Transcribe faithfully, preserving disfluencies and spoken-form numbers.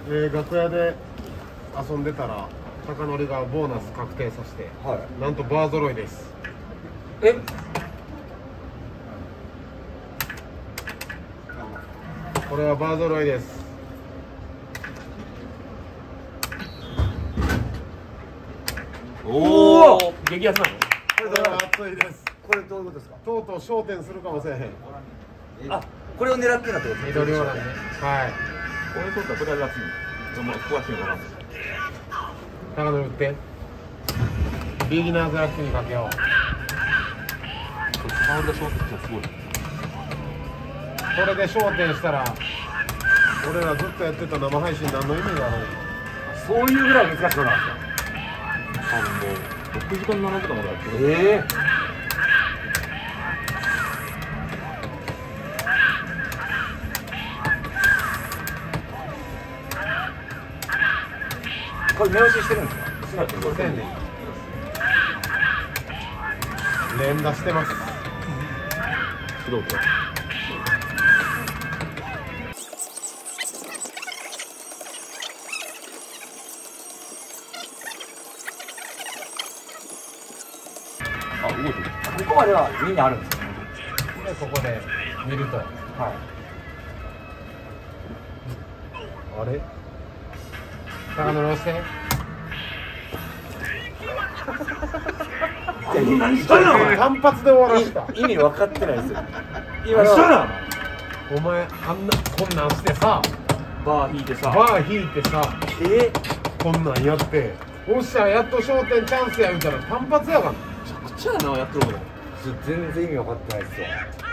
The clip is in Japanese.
えー、楽屋で遊んでたら高典がボーナス確定させて、はい、なんとバー揃いです。 えこれはバー揃いです。 おお激アツなの。 これは熱いです。 これどういうことですか。 とうとう焦点するかもしれへん。 あ、これを狙ってたってことですか。 緑オラね。はい。 これ取ったらこれが熱いの。でも詳しいのかな。 高典打って。ビギナーズラックにかけよう。 サウンド焦点ってすごい。 これで焦点したら俺らずっとやってた生配信何の意味があるの。 そういうぐらい難しくなんですか。 多分もうろくじかんななじかんまでやってる。 ええー、これ目押ししてるんですか。しなくてもせんねん。 連打してます。 素人。あ、動いてる。 ここまではみんなあるんですか。 でここで見ると、はい、あれ高典押して。 何しとんのお前。 単発で終わらした。 意味分かってないですよ。今のなお前あんなこんなんしてさ、 バー引いてさ、 バー引いてさ、 えこんなんやっておっしゃやっと焦点チャンスや言うたら単発やがん。 めちゃくちゃやなやってること。 全然意味分かってないですよ。